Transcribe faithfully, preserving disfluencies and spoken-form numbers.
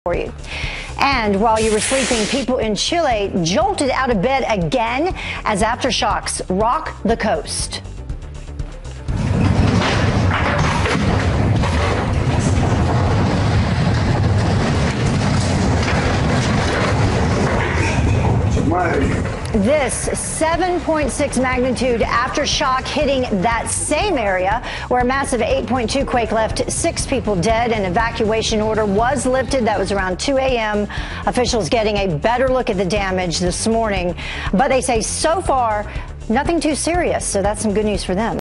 for you. And while you were sleeping, people in Chile jolted out of bed again as aftershocks rock the coast. This seven point six magnitude aftershock hitting that same area where a massive eight point two quake left six people dead. An evacuation order was lifted. That was around two A M Officials getting a better look at the damage this morning. But they say so far, nothing too serious. So that's some good news for them.